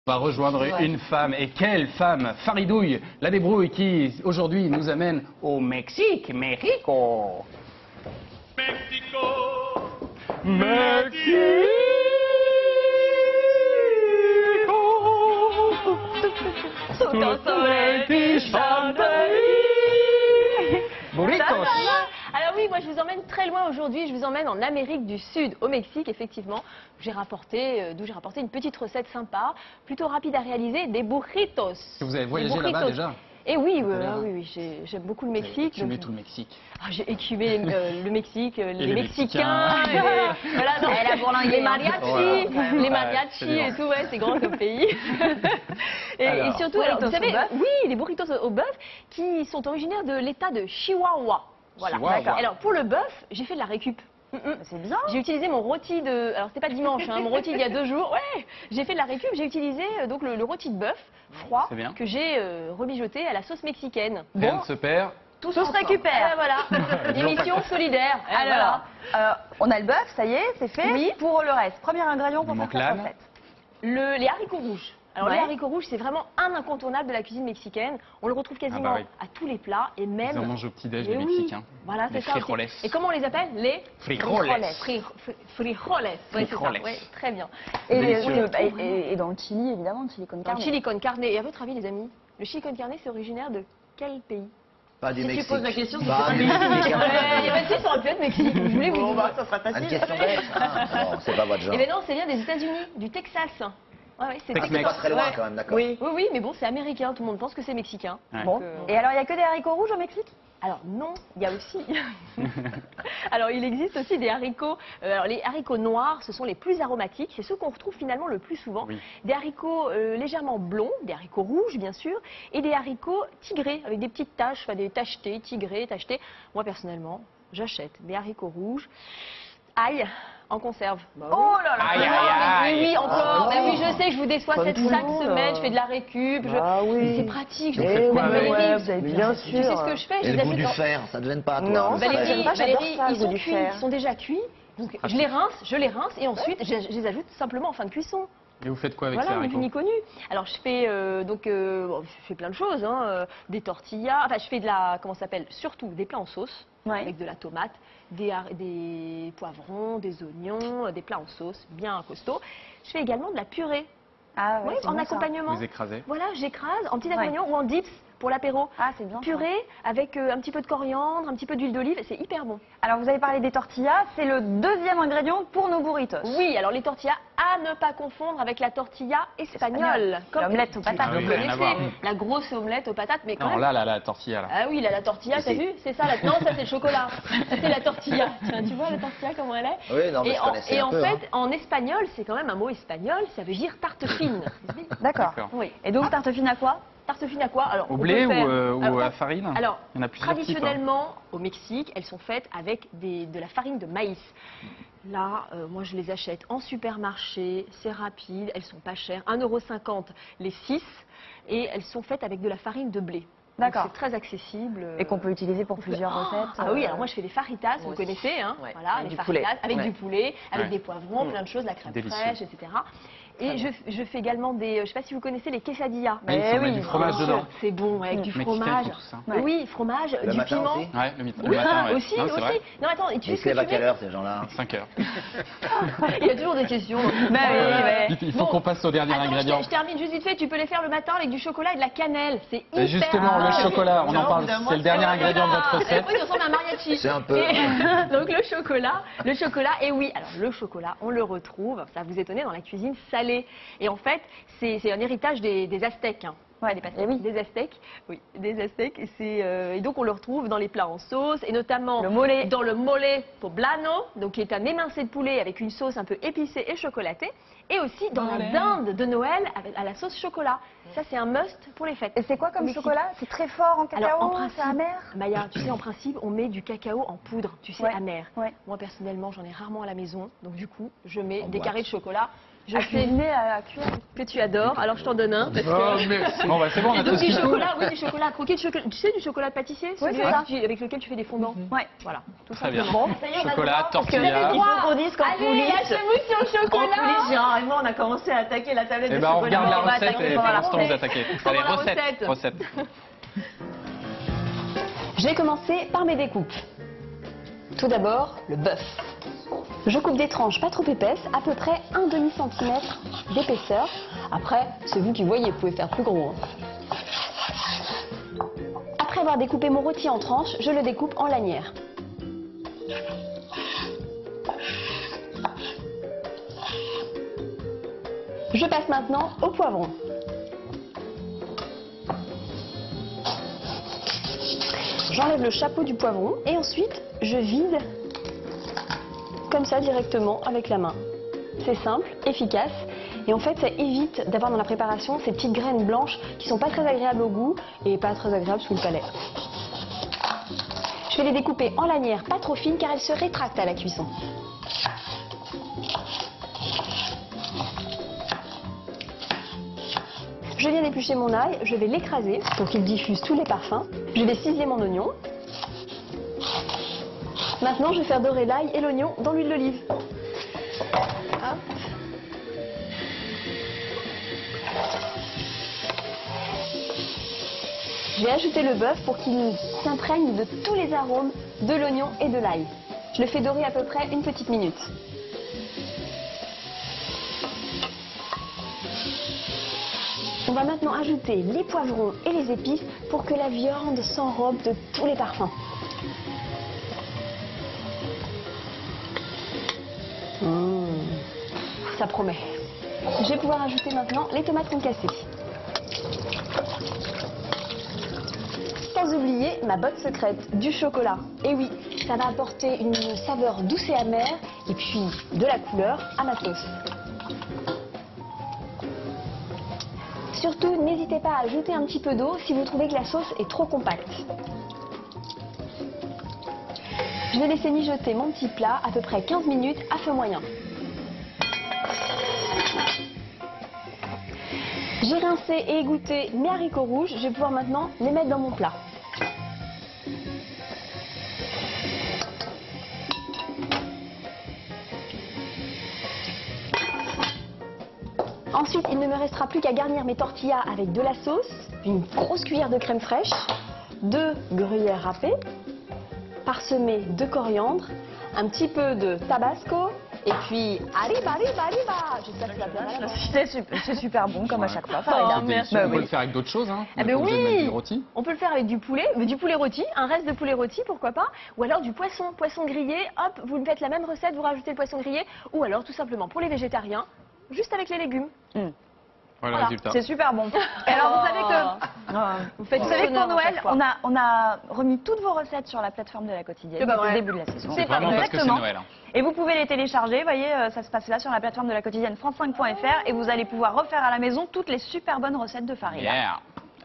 On va rejoindre une femme, et quelle femme, Faridouille, la débrouille qui aujourd'hui nous amène au Mexique, Mexico. Mexico, Mexico. Burritos. Alors oui, moi je vous emmène très loin aujourd'hui, je vous emmène en Amérique du Sud, au Mexique effectivement. D'où j'ai rapporté une petite recette sympa, plutôt rapide à réaliser, des burritos. Vous avez voyagé là-bas déjà? Et oui, j'aime beaucoup le Mexique. J'ai écumé tout le Mexique. J'ai écumé le Mexique, les Mexicains, les mariachis, les mariachis et tout, ouais, c'est grand comme pays. et surtout, alors, vous savez, oui, les burritos au bœuf qui sont originaires de l'état de Chihuahua. Voilà. Alors pour le bœuf, j'ai fait de la récup. C'est bien. J'ai utilisé mon rôti de... Alors c'était pas dimanche, hein, mon rôti il y a 2 jours. Ouais, j'ai fait de la récup, j'ai utilisé donc le rôti de bœuf froid que j'ai remijoté à la sauce mexicaine. Rien ne se perd. Tout se récupère. Voilà, émission solidaire. Alors, on a le bœuf, ça y est, c'est fait. Oui. Pour le reste, premier ingrédient pour Il manque faire cette l'âne. recette. Les haricots rouges. Alors Ouais. les haricots rouges, c'est vraiment un incontournable de la cuisine mexicaine. On le retrouve quasiment oui. à tous les plats et même... Ils en mangent au petit-déj, Eh les oui, Mexicains. Voilà, Les c'est ça. frijoles. Et comment on les appelle? Les Frijoles. frijoles. Ouais, c'est ça. Frijoles. Ouais, très bien. Et dans le chili, évidemment, le chili con Dans carne. le chili con carne. Et à votre avis, les amis, le chili con carne, c'est originaire de quel pays? Pas du Mexique. Tu poses la question, c'est Bah, pas du Mexique. ça aurait pu être Mexique. Je voulais vous dire. ça sera Une facile. question bête. Non, c'est pas votre genre. Eh bien non, c'est bien des États-Unis, du Texas. Ouais, c'est Tex-Mex. Pas très loin Ouais. quand même, d'accord. Oui. Oui, mais bon, c'est américain. Tout le monde pense que c'est mexicain. Ouais. Bon. Et alors, il n'y a que des haricots rouges au Mexique? Alors non, il y a aussi... Alors il existe aussi des haricots... alors les haricots noirs, ce sont les plus aromatiques. C'est ceux qu'on retrouve finalement le plus souvent. Oui. Des haricots légèrement blonds, des haricots rouges bien sûr, et des haricots tigrés, avec des petites taches, enfin des tachetés, tigrés, tachetés. Moi personnellement, j'achète des haricots rouges. Ail en conserve. Bah, oui. Oh là là. Aïe, aïe, aïe. Oui, encore. Ah, Bah oui, je sais, je vous déçois Comme chaque tout le monde. semaine, je fais de la récup. Ah oui. Mais c'est pratique. Vous faites quoi avec? vous avez bien Tu sais ce que je fais? Et Je le les goût ajoute du dans- fer, ça ne devine pas à toi. Non, le ça, fer. j'aime pas, j'adore ça, le ils goût sont du cuits, fer. ils sont déjà cuits. Donc je les rince et ensuite je les ajoute simplement en fin de cuisson. Et vous faites quoi avec ces Voilà, ni vu haricots? ni connu. Alors je fais bon, je fais plein de choses, hein, des tortillas. Enfin je fais comment ça s'appelle, surtout des plats en sauce Ouais. avec de la tomate, des poivrons, des oignons, des plats en sauce bien costauds. Je fais également de la purée. Ah Oui, c'est en bon, ça. accompagnement. Vous écrasez? Voilà, j'écrase en petits accompagnants ou en dips pour l'apéro. Ah, c'est bien. ça. Purée avec un petit peu de coriandre, un petit peu d'huile d'olive, c'est hyper bon. Alors, vous avez parlé des tortillas, c'est le deuxième ingrédient pour nos burritos. Oui, alors les tortillas à ne pas confondre avec la tortilla espagnole. L'omelette aux patates. Ah oui, Vous rien à connaissez, voir. la grosse omelette aux patates, mais quand Non, même... là, la tortilla, là. Ah oui, là, la tortilla, t'as Ici. vu? C'est ça, non, ça c'est le chocolat. Ça c'est la tortilla. Tiens, tu vois la tortilla, comment elle est? Oui, non, mais Et je connaissais un en peu. fait, hein. en espagnol, c'est quand même un mot espagnol, ça veut dire tarte fine. D'accord. D'accord. Oui. Et donc, tarte fine à quoi? Tarte fine à quoi? Alors, Au on blé peut faire- ou Alors, à farine? Alors, Il y en a plusieurs types. Hein. traditionnellement, au Mexique, elles sont faites avec de la farine de maïs. Là, moi, je les achète en supermarché, c'est rapide, elles sont pas chères, 1,50 € les 6, et elles sont faites avec de la farine de blé. Donc, D'accord. c'est très accessible. Et qu'on peut utiliser pour plusieurs recettes. Ah oui, alors moi je fais des faritas, vous aussi. connaissez, hein, Ouais. voilà, Avec les du poulet. faritas avec Ouais. du poulet, avec Ouais. des poivrons, plein de choses, la crème Délicieux. fraîche, etc. Et je fais également Eh je sais pas si vous connaissez les quesadillas. Ah, il faut mettre du fromage Bien dedans. sûr, c'est bon, avec du Mexicain, fromage. ils font tout ça. Ouais. Oui, fromage, Le du matin piment. aussi Ouais, le Oui, matin, ouais. aussi, Non, c'est aussi. vrai. Non, attends, et tu Mais sais ils ce se que lèvent tu à quelle fais? heure, ces gens-là? 5 heures. Il y a toujours des questions. Il faut qu'on passe au dernier Attends, ingrédient. je termine juste vite fait. Tu peux les faire le matin avec du chocolat et de la cannelle. C'est hyper Et justement, le chocolat, on en parle, c'est le dernier ingrédient de votre recette. Oui, il ressemble à un mariachi. C'est un peu. Donc le chocolat, et oui, alors le chocolat, on le retrouve, ça va vous étonner, dans la cuisine salée. Et en fait, c'est un héritage des Aztèques. Hein. Ouais, Des Aztèques, eh oui. des Aztèques, oui, des Aztèques. Et donc on le retrouve dans les plats en sauce, et notamment Le mole. dans le mole poblano, donc qui est un émincé de poulet avec une sauce un peu épicée et chocolatée, et aussi dans la dinde de Noël à la sauce chocolat. Ça, c'est un must pour les fêtes. Et c'est quoi comme Au Mexique. chocolat? C'est très fort en cacao, Alors, en c'est principe, amer? Maya, tu sais, en principe, on met du cacao en poudre, tu sais, Ouais. amer. Ouais. Moi, personnellement, j'en ai rarement à la maison, donc du coup, je mets En des boîte. carrés de chocolat Je à sais cuisiner, à cuire. que tu adores, alors je t'en donne un. Parce que... Oh, merci. Bon, bah, c'est bon, on a Et tout donc ce du qu'il faut. chocolat, oui, du chocolat à croquer, du chocolat, tu sais, du chocolat pâtissier, Oui, celui c'est ça. avec lequel tu fais des fondants. Ouais. Voilà, tout Très bien. simplement. Ça y est, on a le Chocolat, droit, parce que tortilla. il faut qu'on dise qu'en Allez, coulisses, lâchez-vous sur le en chocolat. coulisses, Gérard et moi, on a commencé à attaquer la tablette Eh de ben, on chocolat. regarde la on va recette attaquer et pendant pour la l'instant, vous recette. attaquez. Pendant Allez, la recette. recette. Je vais commencer par mes découpes. Tout d'abord, le bœuf. Je coupe des tranches pas trop épaisses, à peu près 1 demi-centimètre d'épaisseur. Après, c'est vous qui voyez, vous pouvez faire plus gros. Après avoir découpé mon rôti en tranches, je le découpe en lanières. Je passe maintenant au poivron. J'enlève le chapeau du poivron et ensuite je vide comme ça directement avec la main. C'est simple, efficace et en fait ça évite d'avoir dans la préparation ces petites graines blanches qui sont pas très agréables au goût et pas très agréables sous le palais. Je vais les découper en lanières pas trop fines car elles se rétractent à la cuisson. Je viens d'éplucher mon ail, je vais l'écraser pour qu'il diffuse tous les parfums. Je vais ciseler mon oignon. Maintenant, je vais faire dorer l'ail et l'oignon dans l'huile d'olive. Hop. Je vais ajouter le bœuf pour qu'il s'imprègne de tous les arômes de l'oignon et de l'ail. Je le fais dorer à peu près une petite minute. On va maintenant ajouter les poivrons et les épices pour que la viande s'enrobe de tous les parfums. Ça promet. Je vais pouvoir ajouter maintenant les tomates concassées. Sans oublier ma botte secrète, du chocolat. Et oui, ça va apporter une saveur douce et amère et puis de la couleur à ma sauce. Surtout, n'hésitez pas à ajouter un petit peu d'eau si vous trouvez que la sauce est trop compacte. Je vais laisser mijoter mon petit plat à peu près 15 minutes à feu moyen. J'ai rincé et égoutté mes haricots rouges, je vais pouvoir maintenant les mettre dans mon plat. Ensuite, il ne me restera plus qu'à garnir mes tortillas avec de la sauce, une grosse cuillère de crème fraîche, 2 gruyères râpées, parsemées de coriandre, un petit peu de tabasco, et puis arriba, arriba, arriba. J'espère que tu vas bien à la main. C'est super bon, comme à chaque fois. Oh, merci. On peut le faire avec d'autres choses, hein. Eh ben On est pas obligé de oui. mettre du rôti. On peut le faire avec du poulet rôti, un reste de poulet rôti, pourquoi pas, ou alors du poisson grillé, hop, vous me faites la même recette, vous rajoutez le poisson grillé, ou alors tout simplement pour les végétariens, juste avec les légumes. Voilà le résultat. C'est super bon. Et alors vous savez que, Vous faites vous savez que pour honneur à chaque Noël, fois. on a remis toutes vos recettes sur la plateforme de la quotidienne C'est pas depuis vrai. le début de la saison. C'est vraiment parce que c'est Exactement. Noël. Hein. Et vous pouvez les télécharger, vous voyez, ça se passe là sur la plateforme de la quotidienne france5.fr et vous allez pouvoir refaire à la maison toutes les super bonnes recettes de Farina. Yeah.